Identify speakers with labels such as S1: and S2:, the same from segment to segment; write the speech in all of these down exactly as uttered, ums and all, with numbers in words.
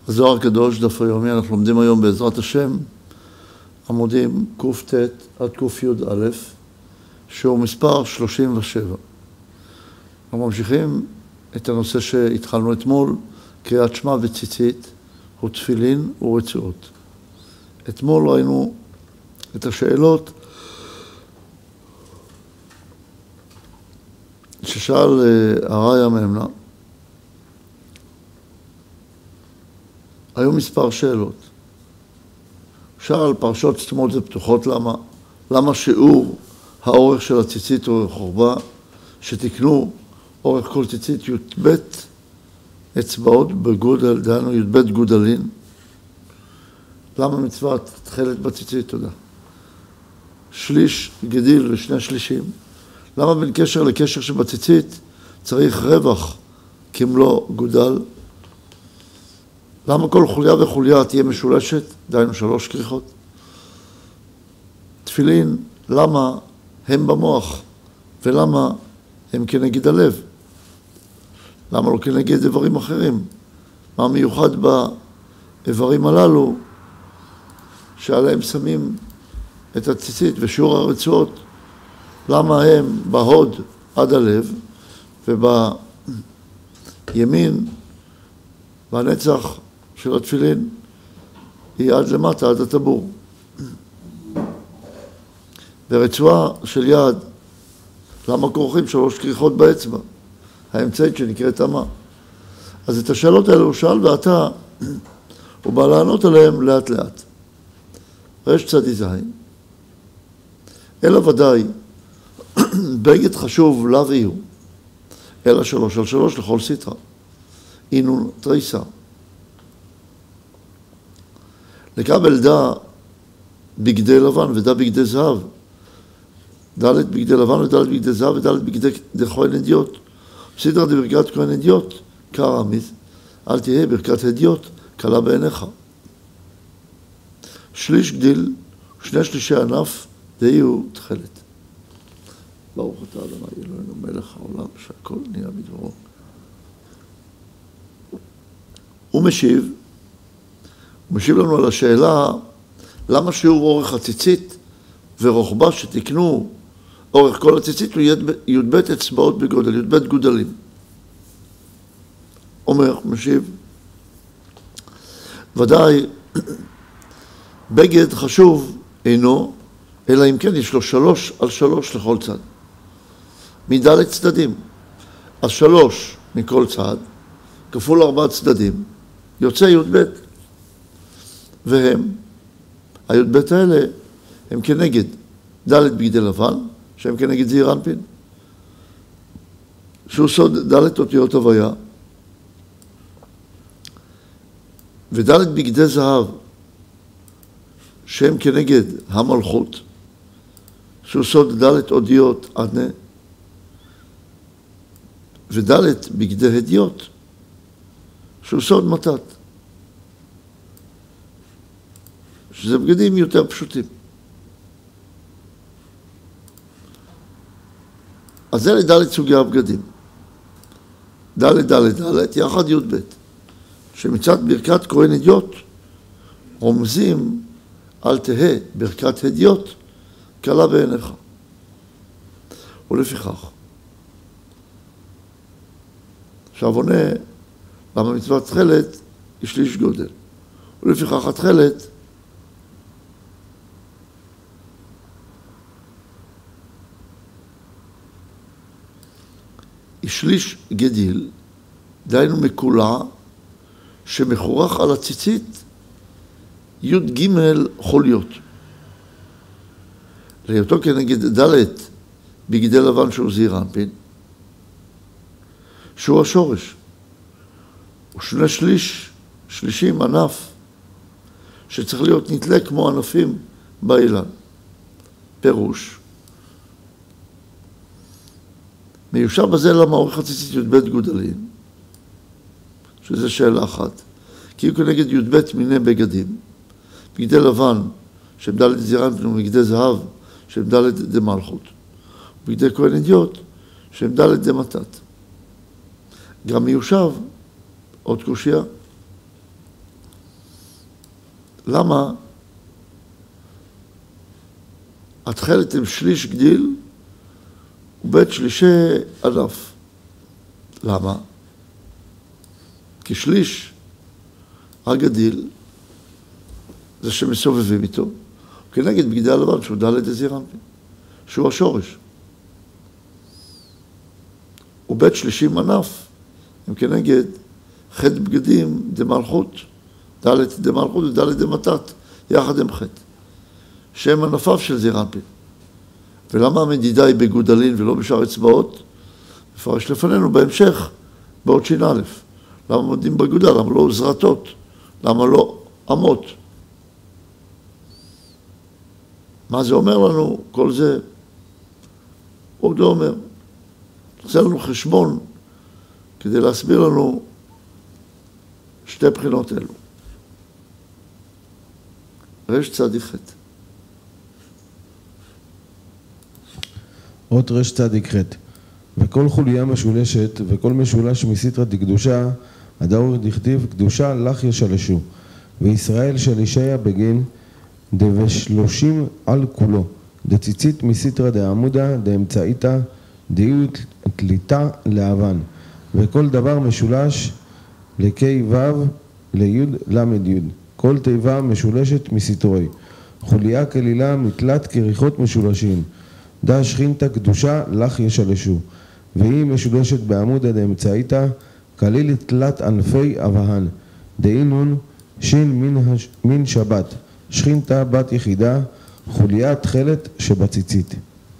S1: הזוהר הקדוש, דף היומי, אנחנו לומדים היום בעזרת השם, עמודים קט עד קי"א, שהוא מספר שלושים ושבע. אנחנו ממשיכים את הנושא שהתחלנו אתמול, קריאת שמע וציצית, ותפילין ורצועות. אתמול ראינו את השאלות ששאל הרעיה מהמנה. היו מספר שאלות. שאל פרשות סתומות ופתוחות, למה? למה שיעור האורך של הציצית או חורבה שתקנו אורך כל ציצית י"ב אצבעות בגודל, דהיינו י"ב גודלין? למה מצוות תכלת בציצית? תודה. שליש גדיל ושני שלישים. למה בין קשר לקשר שבציצית צריך רווח כמלוא גודל? למה כל חוליה וחוליה תהיה משולשת? דהיינו שלוש כריכות. תפילין, למה הם במוח ולמה הם כנגד הלב? למה לא כנגד איברים אחרים? מה מיוחד באיברים הללו שעליהם שמים את הציצית ושיעור הרצועות? למה הם בהוד עד הלב ובימין והנצח של התפילין היא עד למטה, עד הטבור? ברצועה של יד, למה כורכים שלוש כריכות באצבע האמצעית שנקראת אמה? אז את השאלות האלה הוא שאל, ועתה הוא בא לענות עליהם לאט לאט. רש צדי זין, אלא ודאי בגד חשוב לה ויהיו, אלא שלוש על שלוש לכל סטרה, אינון תריסה. לקבל דה בגדי לבן ודה בגדי זהב, דלת בגדי לבן ודלת בגדי זהב ודלת בגדי כהן הדיוט. בסדרה דברכת כהן הדיוט, קרא עמיד, אל תהיה ברכת הדיוט קלה בעיניך. שליש גדיל, שני שלישי ענף, דהיו תכלת. ברוך אתה אדוני אלוהינו מלך העולם, שהכל נהיה בדברו. הוא משיב, הוא משיב לנו על השאלה, למה שיעור אורך הציצית ורוחבה שתקנו אורך כל הציצית הוא י"ב אצבעות בגודל, י"ב גודלים. אומר, משיב, ודאי בגד חשוב אינו, אלא אם כן יש לו שלוש על שלוש לכל צד. מדלת צדדים. אז שלוש מכל צד, כפול ארבעה צדדים, יוצא י"ב. והם, הי"ב האלה, הם כנגד דלת בגדי לבן, שהם כנגד זעיר אנפין, שהוא סוד דלת אותיות הוויה, ודלת בגדי זהב, שהם כנגד המלכות, שהוא סוד דלת אותיות עדנה, ודלת בגדי הדיוט, שהוא סוד מתת, שזה בגדים יותר פשוטים. אז זה לדלת סוגי הבגדים. דלת, דלת, דלת, יחד י"ב. שמצד ברכת כהן הדיוט רומזים אל תהא ברכת הדיוט קלה בעיניך. ולפיכך, עכשיו עונה למה מצוות תכלת היא שליש גודל. ולפיכך התכלת היא שליש גדיל, דהיינו מקולע, שמחורך על הציצית י"ג חוליות. להיותו כנגד דלת בגדי לבן שהוא זעיר אנפין, שהוא השורש, ושני שליש, שלישים ענף, שצריך להיות נתלה כמו ענפים באילן. פירוש, מיושב בזה למה אורך הציצית י"ב גודלים, שזה שאלה אחת, כי הוא כנגד י"ב מיני בגדים, בגדי לבן שהם דלת זעיר אנפין ובגדי זהב שהם דלת דמלכות, ובגדי כהן הדיוט שהם דלת דמתת. גם מיושב עוד קושיה, למה התכלת עם שליש גדיל ובית שלישי ענף? למה? כי שליש הגדיל זה שמסובבים איתו, כנגד בגדי הלבן שהוא ד' זעיר אנפין, שהוא השורש. ובית שלישים ענף הם כנגד ח' בגדים דמלכות, ד' דמלכות וד' דמתת, יחד עם ח', שהם ענפיו של זעיר אנפין. ולמה המדידה היא בגודלין ולא בשאר אצבעות? מפרש לפנינו בהמשך, בעוד שין א', למה מודים בגודל? למה לא זרטות? למה לא אמות? מה זה אומר לנו? כל זה עוד לא אומר. עושה לנו חשבון כדי להסביר לנו שתי בחינות אלו. רש צדיק ח'.
S2: אות רש צדיק ח'. וכל חוליה משולשת וכל משולש מסיטרא דקדושה, הדאור דכתיב קדושה לך ישלשו, וישראל שלישיה בגין דבשלושים על כולו, דציצית מסיטרא דעמודה דאמצעיתא דאיו תליטה לאבן, וכל דבר משולש לקי וו ליוד למד יוד, כל תיבה משולשת מסיטרוי, חוליה כלילה מתלת כריכות משולשים, דה שכינתא קדושה לך ישלשו, והיא משולשת בעמודה דאמצעיתא כליל תלת ענפי אבהן, דאינון שין מן, הש... מן שבת, שכינתא בת יחידה, חוליה תכלת שבציצית.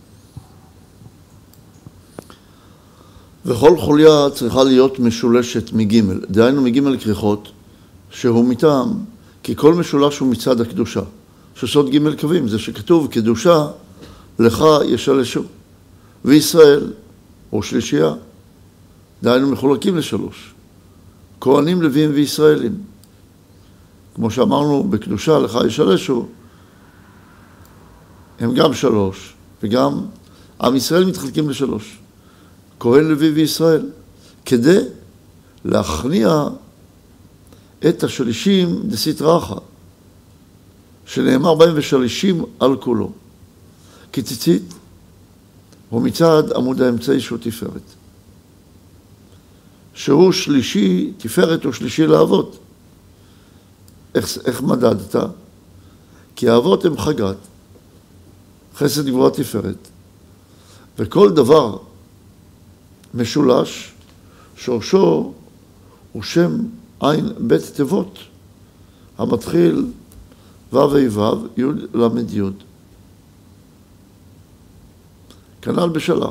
S1: וכל חוליה צריכה להיות משולשת מגימל, דהיינו מגימל כריכות, שהוא מטעם, כי כל משולש הוא מצד הקדושה, שסוד גימל קווים, זה שכתוב קדושה לך ישלשו, וישראל או שלישייה, דהיינו מחולקים לשלוש, כהנים, לוויים וישראלים. כמו שאמרנו, בקדושה לך ישלשו, הם גם שלוש, וגם עם ישראל מתחלקים לשלוש, כהן, לוי וישראל, כדי להכניע את השלישים דסטרא אחא, שנאמר בהם ושלישים על כולו. כי ציצית הוא מצד עמוד האמצעי שהוא תפארת, שהוא שלישי, תפארת הוא שלישי לאבות. איך, איך מדדת? כי האבות הם חגת, חסד גבורה תפארת, וכל דבר משולש, שורשו הוא שם עין בית תיבות, המתחיל ו' ו' י' למד י'. כנ"ל בשלח.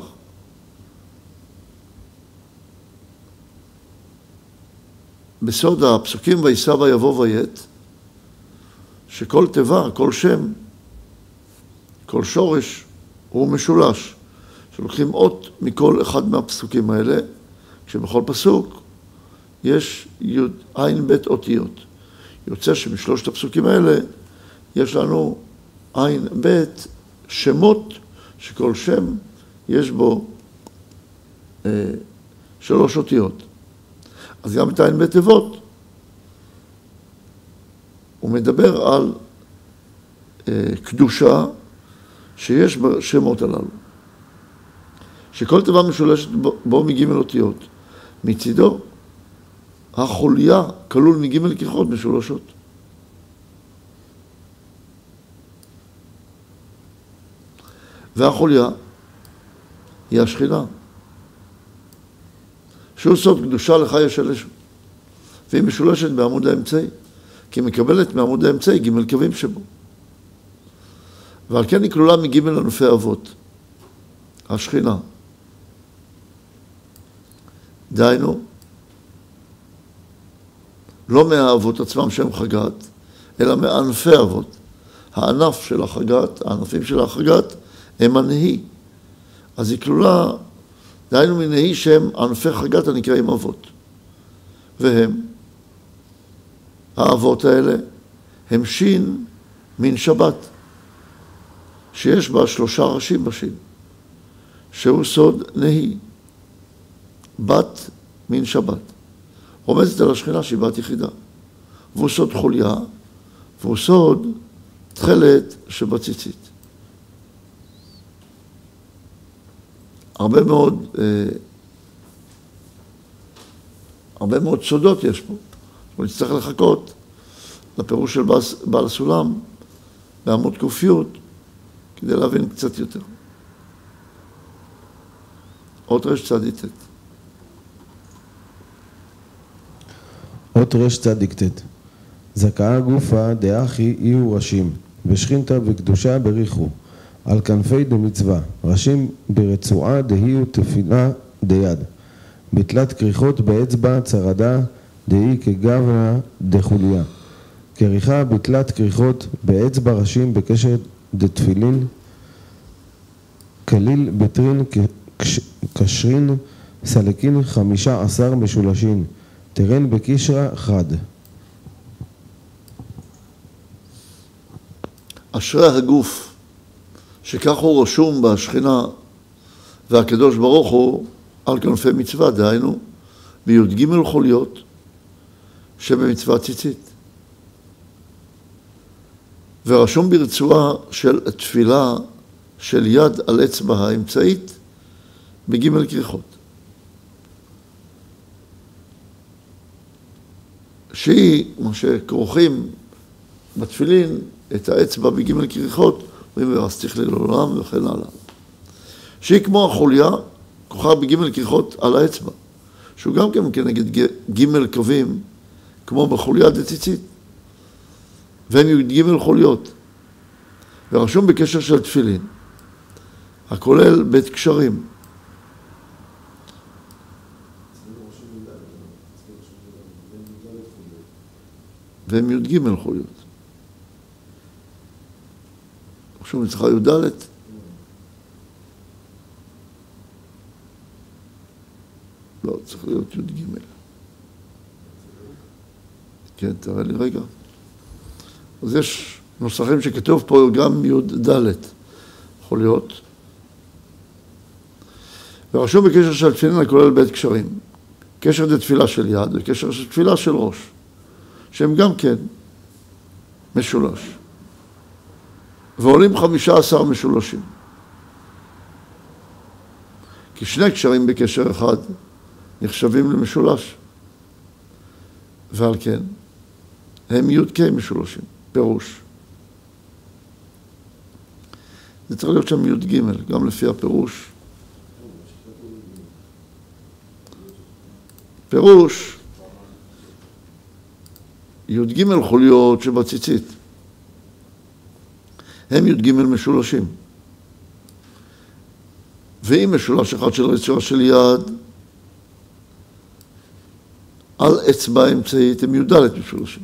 S1: בסוד הפסוקים וישא ויבוא ויית, שכל תיבה, כל שם, כל שורש הוא משולש, שלוקחים אות מכל אחד מהפסוקים האלה, כשבכל פסוק יש י' עין בית אותיות. יוצא שמשלושת הפסוקים האלה יש לנו עין בית שמות, שכל שם יש בו אה, שלוש אותיות. אז גם את העין בית תיבות הוא מדבר על אה, קדושה שיש בשמות הללו. שכל תיבה משולשת בו מגימל אותיות. מצידו, החוליה כלול מגימל כריכות משולשות. והחוליה היא השכינה, שהוא סוד קדושה לך ישלשו, והיא משולשת בעמוד האמצעי, כי היא מקבלת מעמוד האמצעי גימל קווים שבו. ועל כן היא כלולה מגימל ענפי אבות, השכינה. דהיינו, לא מהאבות עצמם שהם חגת, אלא מענפי אבות. הענף של החגת, הענפים של החגת, הם הנהי. אז היא כלולה, דהיינו מנהי שהם ענפי חגת הנקראים אבות. והם, האבות האלה, הם שין מן שבת, שיש בה שלושה ראשים בשין, שהוא סוד נהי, בת מן שבת. עומדת על השכינה שהיא בת יחידה. והוא סוד חוליה, והוא סוד תכלת שבציצית. הרבה מאוד, אה, הרבה מאוד סודות יש פה. אנחנו נצטרך לחכות לפירוש של בעל הסולם בעמוד קופיות כדי להבין קצת יותר. אות רש צדיק ט'.
S2: אות רש צדיק ט'. זכאה גופה דאחי יהיו ראשים, ושכינתה וקדושה בריחו, על כנפי דמצווה, ראשים ברצועה דהיו תפילה דיד, בתלת כריכות באצבע צרדה דהי כגבנה דחוליה, כריכה בתלת כריכות באצבע ראשים בקשר דתפילין, כליל בטרין קשרין, סלקין חמישה עשר משולשין, תרן בקישרה חד.
S1: אשרי הגוף שכך הוא רשום בשכינה והקדוש ברוך הוא על כנפי מצווה, דהיינו בי"ג חוליות שבמצווה ציצית, ורשום ברצועה של תפילה של יד על אצבע האמצעית בג' כריכות, שהיא מה שכרוכים בתפילין את האצבע בג' כריכות, ורסתיך לעולם וכן הלאה. שהיא כמו החוליה, כוחה בג' כריכות על האצבע, שהוא גם כן כנגד ג' קווים, כמו בחוליה דציצית, והם י"ג חוליות, ורשום בקשר של תפילין, הכולל בית קשרים. והם י"ג חוליות. רשום אצלך י"ד. לא, צריך להיות י"ג. כן, תראה לי רגע. אז יש נוסחים שכתוב פה גם י"ד חוליות. ורשום בקשר של תפילין הכולל בית קשרים. קשר דתפילה של יד וקשר של תפילה של ראש, שהם גם כן משולש. ועולים חמישה עשר משולשים. כי שני קשרים בקשר אחד נחשבים למשולש. ועל כן, הם י"ק משולשים, פירוש. זה צריך להיות שם י"ג, גם לפי הפירוש. פירוש, י"ג חוליות שבציצית. הם י"ג משולשים. ואם משולש אחד של רצועה של יד, על אצבע האמצעית הם י"ד משולשים.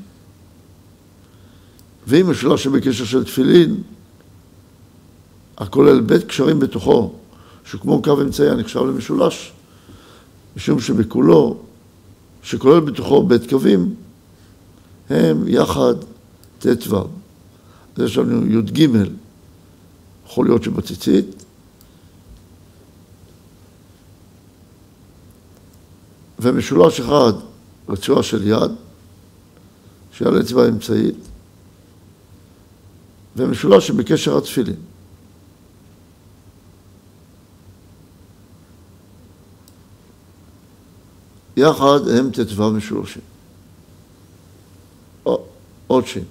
S1: ואם משולש שבקשר של תפילין, הכולל בית קשרים בתוכו, שכמו קו אמצעי הנחשב למשולש, משום שבכולו, שכולל בתוכו בית קווים, הם יחד ט"ו. אז יש לנו י"ג חוליות שבציצית, ומשולש אחד רצועה של יד, שעל אצבע האמצעית, ומשולש שבקשר התפילין. יחד הם ט"ו משולשים. עוד שין.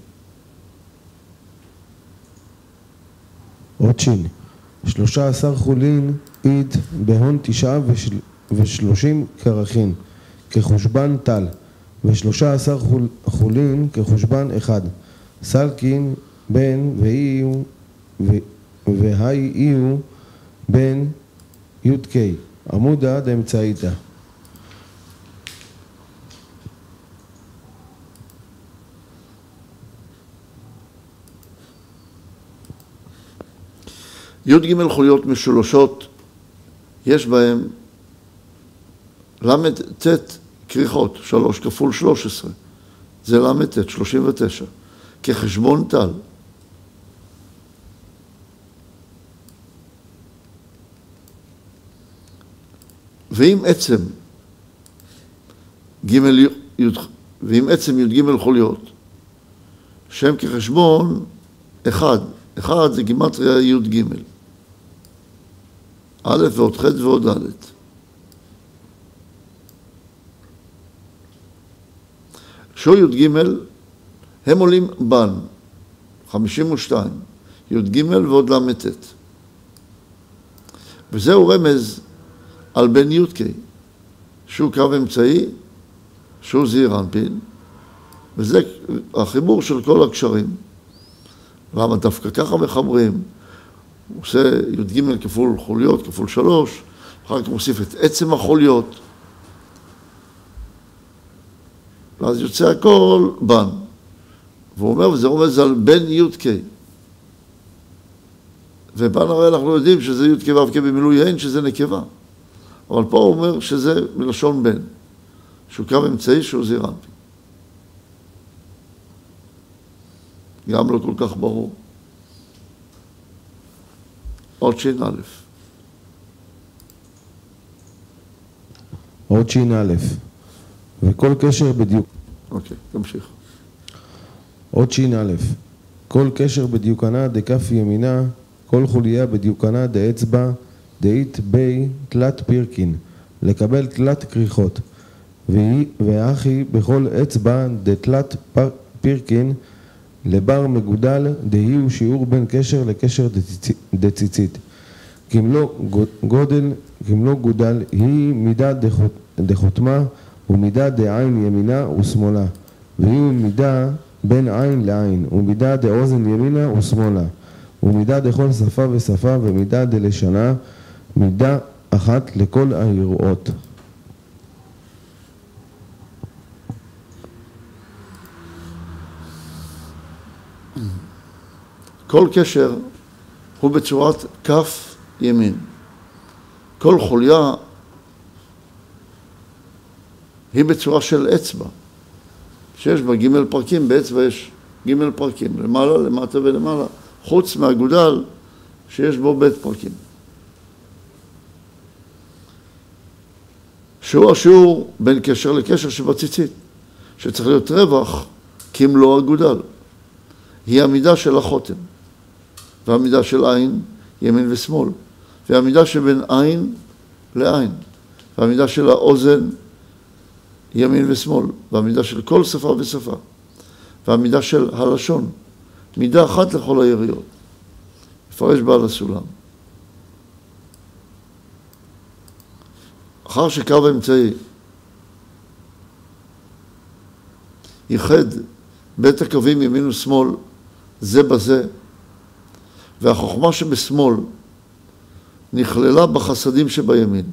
S2: עוד שין. שלושה עשר חולין עיד בהון תשעה ושל... ושלושים קרחין כחושבן טל, ושלושה עשר חול... חולין כחושבן אחד. סלקין בן ואיו ו... והי איו בן י"ק עמודה דאמצעיתא.
S1: י"ג חוליות משולשות, יש בהם למד ט' כריכות, שלוש כפול שלוש עשרה, זה למד ט', שלושים ותשע, כחשבון טל. ואם עצם ג' י' ואם עצם י"ג חוליות שם כחשבון אחד. אחד זה גימטריה י' ג'. א' ועוד ח' ועוד ד'. שהוא י' ג' הם עולים בן, חמישים ושתיים, י' ג' ועוד ל' ט'. וזהו רמז על בן י' ק', שהוא קו אמצעי, שהוא זעיר אנפין, וזה החיבור של כל הקשרים. למה דווקא ככה מחברים? הוא עושה י' ג' כפול חוליות, כפול שלוש, אחר כך מוסיף את עצם החוליות, ואז יוצא הכל בן. והוא אומר, וזה רומז על בן י' ק'. ובן הרי אנחנו יודעים שזה י' ק' ו' ק' במילוי ה' שזה נקבה. אבל פה הוא אומר שזה מלשון בן, שהוא קו אמצעי, שהוא זעיר אנפין. גם לא כל כך ברור. עוד שין א'.
S2: עוד שין א', וכל קשר בדיוק.
S1: אוקיי, תמשיך.
S2: עוד שין א', כל קשר בדיוקנה דכף ימינה, כל חוליה בדיוקנה דאצבע, דאית בי תלת פירקין, לקבל תלת כריכות, ואחי בכל אצבע דתלת פירקין, לבר מגודל דהי הוא שיעור בין קשר לקשר דציצית. כמלוא גודל, כמלוא גודל, היא מידה דחותמה ומידה דעין ימינה ושמאלה, והיא מידה בין עין לעין, ומידה דאוזן ימינה ושמאלה, ומידה דכל שפה ושפה, ומידה דלשנה, מידה אחת לכל היראות.
S1: כל קשר הוא בצורת כף ימין. כל חוליה היא בצורה של אצבע, שיש בה ג' פרקים, באצבע יש ג' פרקים, למעלה, למטה ולמעלה, חוץ מהגודל שיש בו ב' פרקים. שהוא השיעור בין קשר לקשר שבציצית, שצריך להיות רווח כמלוא הגודל. היא המידה של החותם, והמידה של עין, ימין ושמאל, והמידה שבין עין לעין, והמידה של האוזן, ימין ושמאל, והמידה של כל שפה ושפה, והמידה של הלשון, מידה אחת לכל היריות. מפרש בעל הסולם. אחר שקו אמצעי ייחד בית הקווים ימין ושמאל זה בזה, והחוכמה שבשמאל נכללה בחסדים שבימין,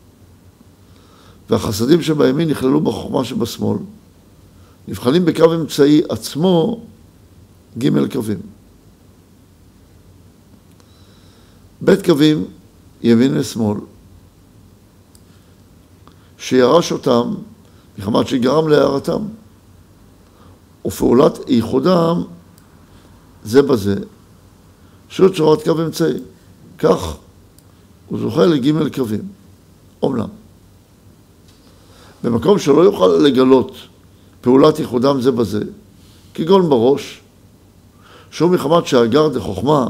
S1: והחסדים שבימין נכללו בחוכמה שבשמאל, נבחנים בקו אמצעי עצמו ג' קווים. בית קווים ימין ושמאל, שירש אותם מחמת שגרם להערתם, ופעולת ייחודם זה בזה, שהוא צורת קו אמצעי. כך הוא זוכה לג' קווים. אומנם, במקום שלא יוכל לגלות פעולת ייחודם זה בזה, כגון בראש, שהוא מחמת שהגר דחוכמה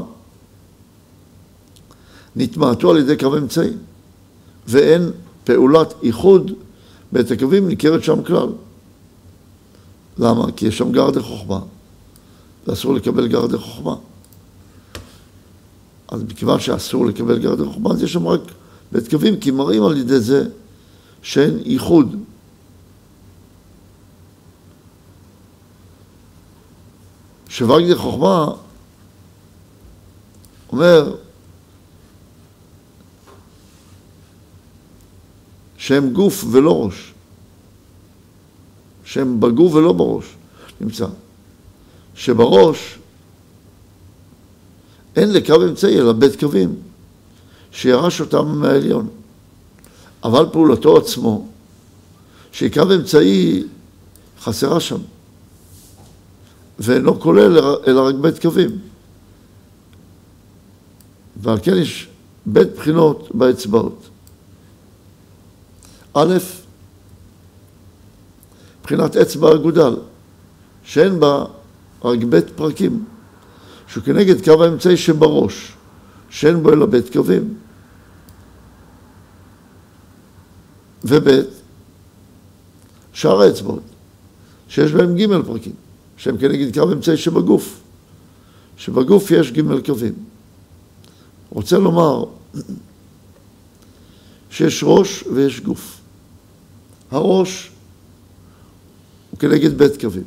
S1: נתמעטו על ידי קו אמצעי, ואין פעולת ייחוד בית הקווים ניכרת שם כלל. למה? כי יש שם גר דחוכמה, ואסור לקבל גר דחוכמה. אז מכיוון שאסור לקבל גר דחוכמה, אז יש שם רק בית קווים, כי מראים על ידי זה שאין ייחוד. שוואג דחוכמה אומר שהם גוף ולא ראש, שהם בגוף ולא בראש. נמצא שבראש אין לקו אמצעי אלא בית קווים שירש אותם מהעליון, אבל פעולתו עצמו שקו אמצעי חסרה שם ואינו כולל אלא רק בית קווים, ועל כן יש בית בחינות באצבעות. א', בחינת אצבע אגודל, שאין בה רק בית פרקים, שהוא כנגד קו האמצעי שבראש, שאין בו אלא בית קווים. ובית, שאר האצבעות, שיש בהם ג' פרקים, שהם כנגד קו האמצעי שבגוף, שבגוף יש ג' קווים. רוצה לומר שיש ראש ויש גוף. הראש הוא כנגד בית קווים.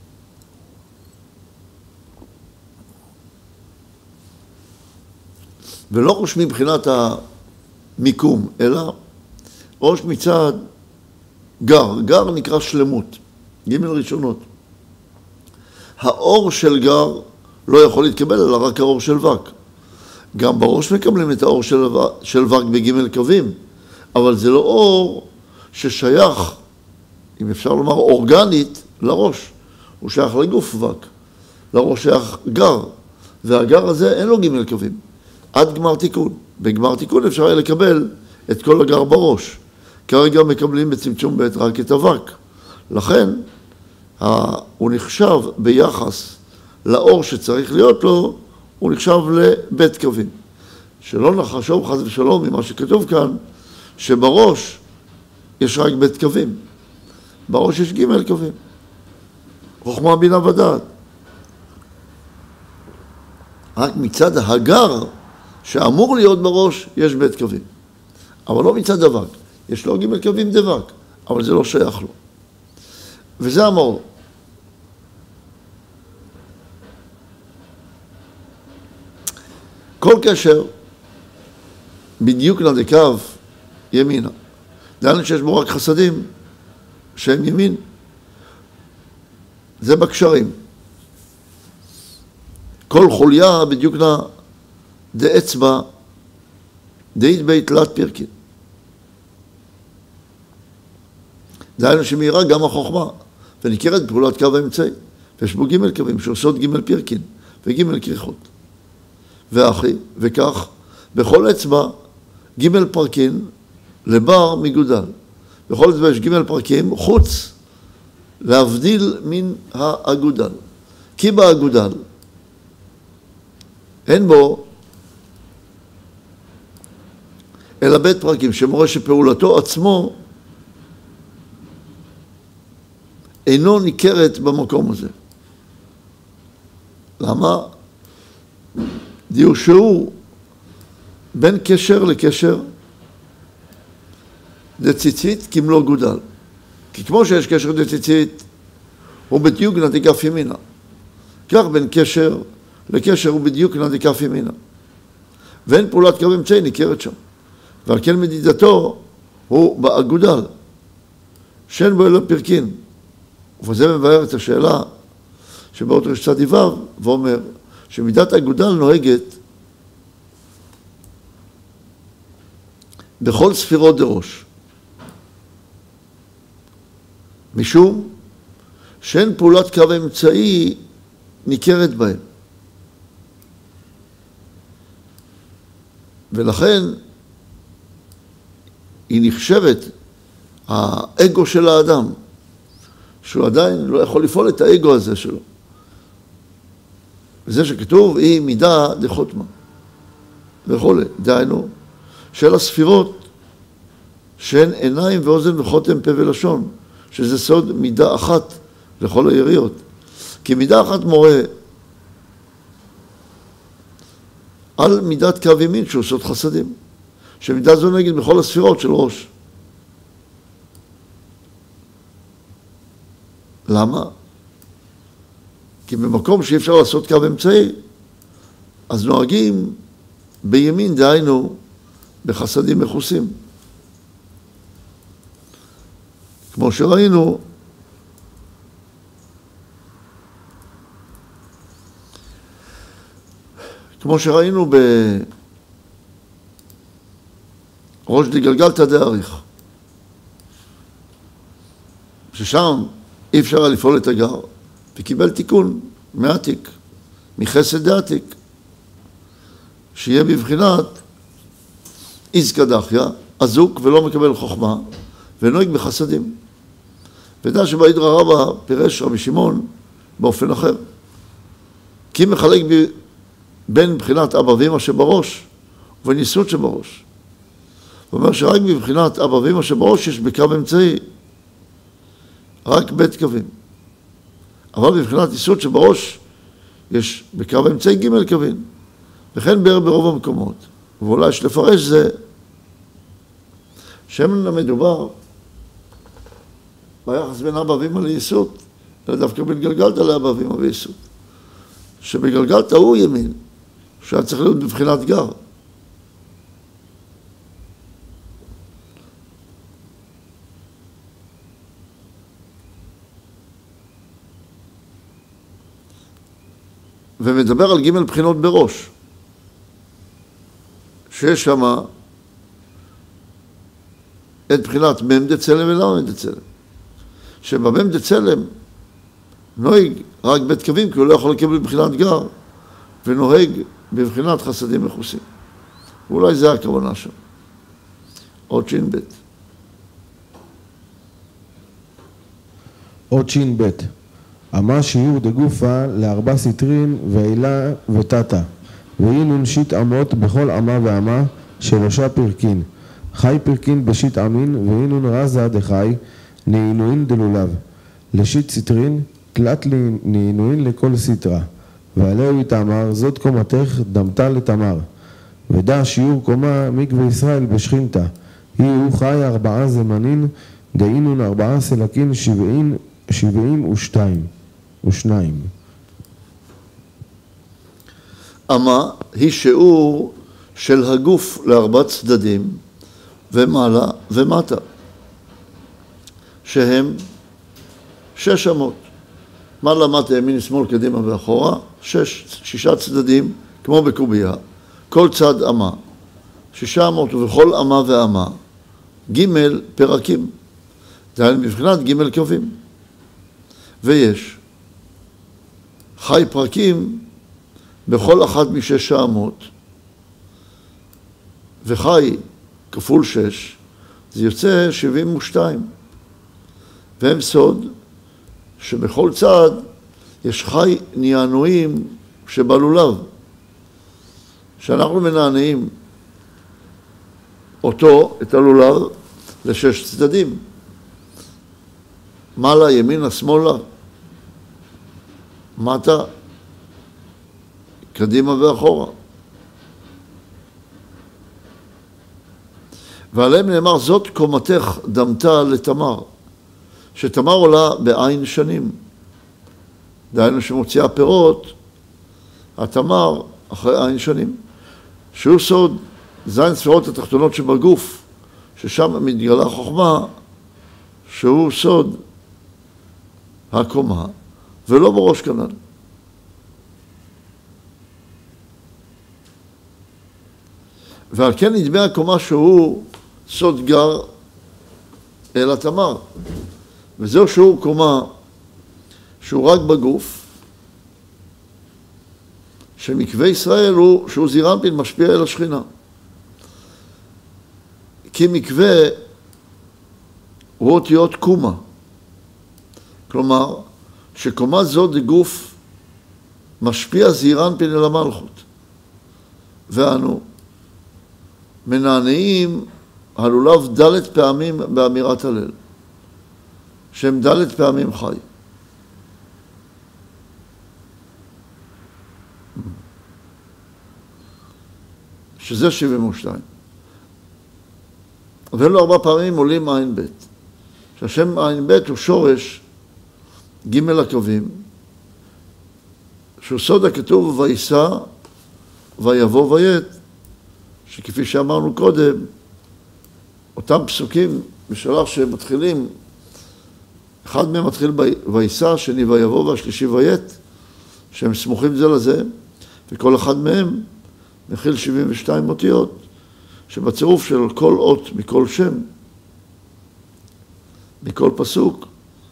S1: ולא ראש מבחינת המיקום, אלא ראש מצד גר. גר נקרא שלמות, ג' ראשונות. האור של גר לא יכול להתקבל, אלא רק האור של וק. גם בראש מקבלים את האור של, של וק בג' קווים, אבל זה לא אור ששייך, אם אפשר לומר אורגנית, לראש. הוא שייך לגוף וק, לראש שייך גר, והגר הזה אין לו ג' קווים. עד גמר תיקון. בגמר תיקון אפשר היה לקבל את כל הגר בראש. כרגע מקבלים בצמצום בית רק את הווק. לכן, הוא נחשב ביחס לאור שצריך להיות לו, הוא נחשב לבית קווים. שלא נחשוב חס ושלום ממה שכתוב כאן, שבראש יש רק בית קווים. בראש יש ג' קווים. חוכמה בינה ודעת. רק מצד הגר, שאמור להיות בראש, יש בית קווים. אבל לא מצד דבק. יש לו ג' קווים דבק, אבל זה לא שייך לו. וזה המאור. כל קשר בדיוק לדקו ימינה. דהיינו שיש בו רק חסדים שהם ימין. זה בקשרים. כל חוליה בדיוק נא דאצבע דאית בית תלת פרקין. דהיינו שמהירה גם החוכמה, וניכרת פעולת קו האמצעי, ויש בו ג' קווים שעושות ג' פרקין וג' כריכות. ואחי, וכך, בכל אצבע ג' פרקין לבר מגודל. בכל אצבע יש ג' פרקים חוץ להבדיל מן האגודל. כי באגודל אין בו אלא בית פרקים שמורה שפעולתו עצמו אינו ניכרת במקום הזה. למה? דיור שהוא בין קשר לקשר דציצית כמלוא גודל. כי כמו שיש קשר דציצית, הוא בדיוק נדיקף ימינה. כך בין קשר לקשר הוא בדיוק נדיקף ימינה. ואין פעולת קו אמצעי ניכרת שם. ועל כן מדידתו הוא באגודל, שאין בו אלא פרקין. וזה מבאר את השאלה שבאות רש צדי וו, ואומר שמידת אגודל נוהגת בכל ספירות דראש. משום שאין פעולת קו אמצעי ניכרת בהם. ולכן היא נחשבת האגו של האדם, שהוא עדיין לא יכול לפעול את האגו הזה שלו. וזה שכתוב, היא מידה דחותמה וכו'. דהיינו, של הספירות שהן עיניים ואוזן וחותם פה ולשון, שזה סוד מידה אחת לכל היריות. כי מידה אחת מורה על מידת קו ימין שהוא סוד חסדים, שמידה זו נגיד בכל הספירות של ראש. למה? כי במקום שאי אפשר לעשות קו אמצעי, אז נוהגים בימין, דהיינו, בחסדים מחוסים. כמו שראינו, כמו שראינו בראש דגלגלתא דאריך, ששם אי אפשר לפעול את הגר, וקיבל תיקון מעתיק, מחסד דעתיק, שיהיה בבחינת איזקא דחיא, אזוק ולא מקבל חוכמה, ונוהג בחסדים. ודע שבהידרא רבא פירש רבי שמעון באופן אחר. כי מחלק ב... בין בחינת אבא ואמא שבראש ובין יסוד שבראש. הוא אומר שרק בבחינת אבא ואמא שבראש יש בקו אמצעי, רק בית קווים. אבל בבחינת יסוד שבראש יש בקו אמצעי ג' קווים, וכן בערך ברוב המקומות. ואולי יש לפרש זה שאין מדובר ביחס בין אבא ואמא ליסוד, אלא דווקא בין גלגלתא לאבא ואמא ויסוד. שבגלגלתא הוא ימין, שהיה צריך להיות בבחינת גר. ומדבר על ג' בחינות בראש, שיש שם את בחינת מ' דצלם ולמ' דצלם, שבמ' דצלם נוהג רק בית קווים, כי הוא לא יכול לקבל בבחינת גר, ונוהג בבחינת חסדים מכוסים. ואולי זה הכוונה שם. עוד שין בית.
S2: עוד שין בית. אמה שיעור דגופה לארבע סטרין ואילה ותתה, ואינון שיט אמות בכל אמה ואמה שלושה פרקין. חי פרקין בשיט אמין, ואינון רזה דחי, נעינוין דלולב. לשיט סטרין, תלת נעינוין לכל סטרה. ועליהו יתאמר, זאת קומתך דמתה לתמר. ודע שיעור קומה מקווה ישראל בשכינתה. יהיו חי ארבעה זמנין, דאינון ארבעה סלקין שבעין, שבעים ושתיים. ושניים.
S1: אמה היא שיעור של הגוף לארבע צדדים ומעלה ומטה, שהם שש אמות. מעלה מטה ימין שמאל קדימה ואחורה, שש, שישה צדדים כמו בקובייה, כל צד אמה, שישה אמות ובכל אמה ואמה, ג' פרקים, זה היה מבחינת ג' קווים. ויש חי פרקים בכל אחת משש האמות, וחי כפול שש, זה יוצא שבעים ושתיים. והם סוד שבכל צד יש חי נענועים שבלולב, שאנחנו מנענעים אותו, את הלולב, לשש צדדים. מעלה, ימינה, שמאלה, מטה, קדימה ואחורה. ועליהם נאמר, זאת קומתך דמתה לתמר, שתמר עולה בעין שנים. דהיינו שמוציאה פירות, התמר אחרי עין שנים. שהוא סוד זין ספירות התחתונות שבגוף, ששם מתגלה חוכמה, שהוא סוד הקומה, ולא בראש כנ"ל. ועל כן נדמה הקומה שהוא סוד גר אל התמר. וזהו שהוא קומה שהוא רק בגוף, שמקווה ישראל הוא שהוא זירנפין משפיע אל השכינה. כי מקווה הוא אותיות קומה. כלומר, שקומה זו דגוף משפיע זירנפין אל המלכות. ואנו מנענעים הלולב דלת פעמים באמירת הלל, שהם דלת פעמים חי. שזה שבעים ושתיים. ואלו ארבע פעמים עולים עין בית. שהשם עין בית הוא שורש ג' הקווים, שהוא סוד הכתוב ויסע ויבוא וית, שכפי שאמרנו קודם, אותם פסוקים בשלח שמתחילים, אחד מהם מתחיל ויסע, שני ויבוא והשלישי וית, שהם סמוכים זה לזה, וכל אחד מהם מכיל שבעים ושתיים אותיות, שבצירוף של כל אות מכל שם, מכל פסוק,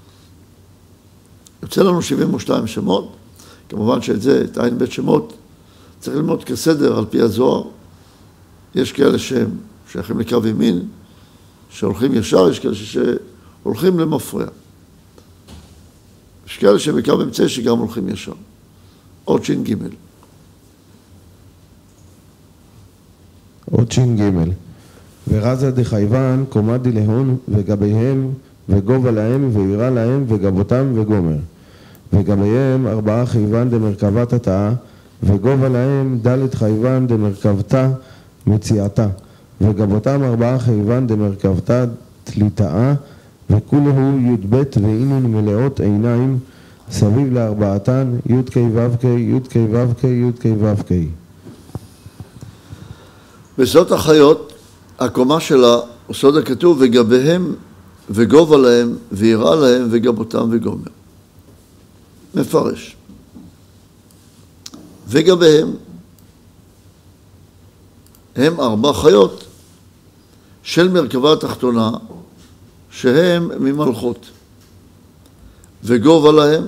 S1: יוצא לנו שבעים ושתיים שמות. כמובן שאת זה, את עין בית שמות, צריך ללמוד כסדר על פי הזוהר. יש כאלה שהם שייכים לקו ימין, שהולכים ישר, יש כאלה שהולכים למפרע. יש כאלה שבקו אמצעי שגם הולכים ישר. עוד ש"ג.
S2: עוד ש"ג. ורזה דחייבן קומדי להון וגביהם וגובה להם וירא להם וגבותם וגומר. וגביהם ארבעה חייבן דמרכבת התאה וגובה להם דלת חייבן דמרכבתה מציאתה. וגבותם ארבעה חייבן דמרכבתה תליטאה וכולהו י"ב ואינן מלאות עיניים סביב לארבעתן י' כ' ו' כ' י' כ' ו' כ' י' כ' ו' כ'.
S1: וזאת החיות, הקומה שלה, סוד הכתוב, וגביהם וגובה להם ויראה להם וגבותם וגומר. מפרש. וגביהם הם ארבע חיות של מרכבה התחתונה שהם ממלכות. וגובה להם,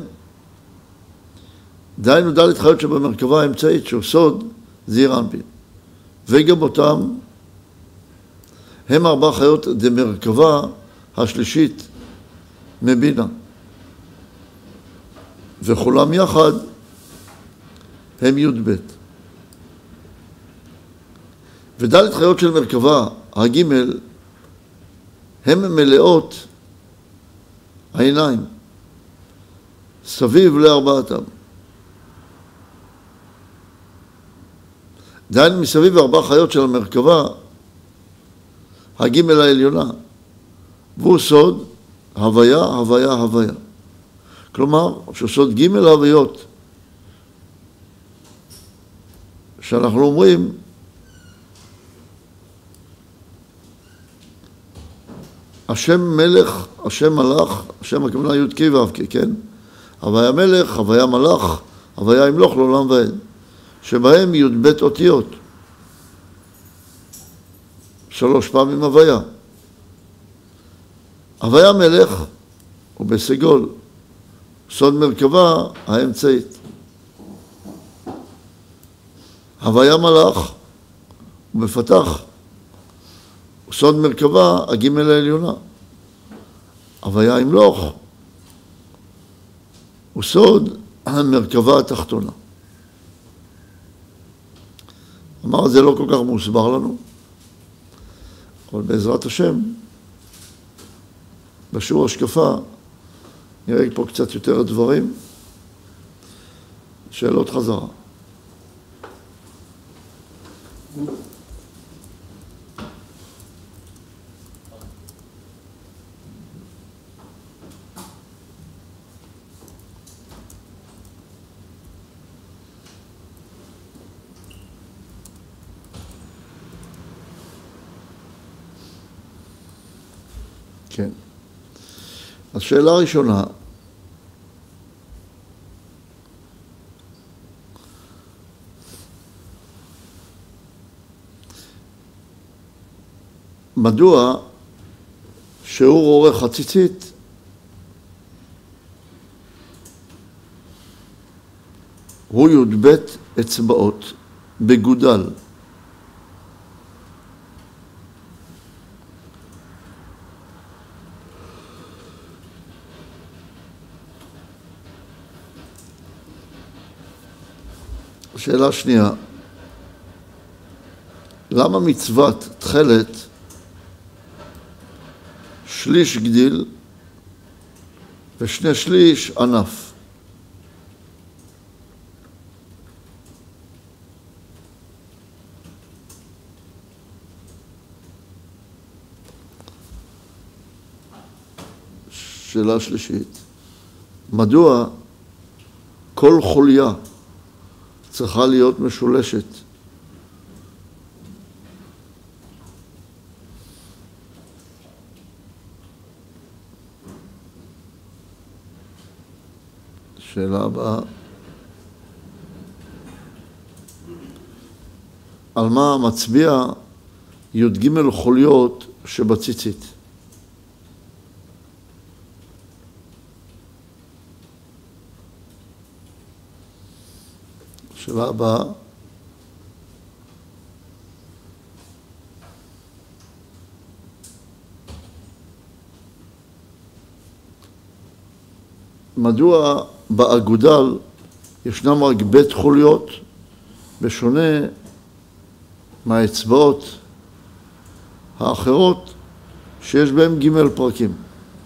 S1: דהיינו דלת חיות שבמרכבה האמצעית שהוא סוד זעיר אנפין. וגבותם הם ארבע חיות דמרכבה השלישית מבינה. וכולם יחד הם י"ב. ודלת חיות של מרכבה הג' הם מלאות העיניים סביב לארבעתם. דהיינו מסביב ארבע חיות של המרכבה הג' העליונה, והוא סוד הוויה, הוויה, הוויה. כלומר, שהוא סוד ג' הוויות, שאנחנו אומרים השם מלך, השם מלך, השם הכוונה י' כ' ו' כ', כן? הוויה מלך, הוויה מלך, הוויה ימלוך לעולם ועד, שבהם י"ב אותיות, שלוש פעמים הוויה. הוויה מלך הוא בסגול, סוד מרכבה האמצעית. הוויה מלך הוא בפתח, סוד מרכבה הג' העליונה. הוויה ימלוך הוא סוד המרכבה התחתונה. אמר, זה לא כל כך מוסבר לנו, אבל בעזרת השם, בשיעור השקפה, נראה פה קצת יותר דברים. שאלות חזרה. כן. השאלה הראשונה, מדוע שיעור אורך הציצית הוא י"ב אצבעות בגודל? שאלה שנייה, למה מצוות תכלת שליש גדיל ושני שליש ענף? שאלה שלישית, מדוע כל חוליה צריכה להיות משולשת? שאלה הבאה, על מה מצביע י"ג חוליות שבציצית? שאלה הבאה, מדוע באגודל ישנם רק בית חוליות, בשונה מהאצבעות האחרות שיש בהם ג' פרקים.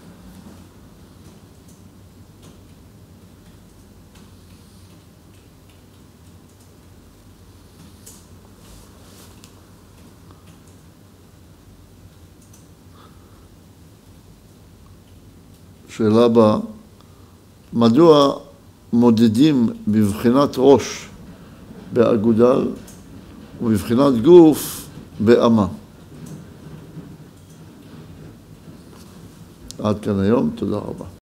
S1: שאלה הבאה, מדוע מודדים בבחינת ראש באגודל ובבחינת גוף באמה? עד כאן היום, תודה רבה.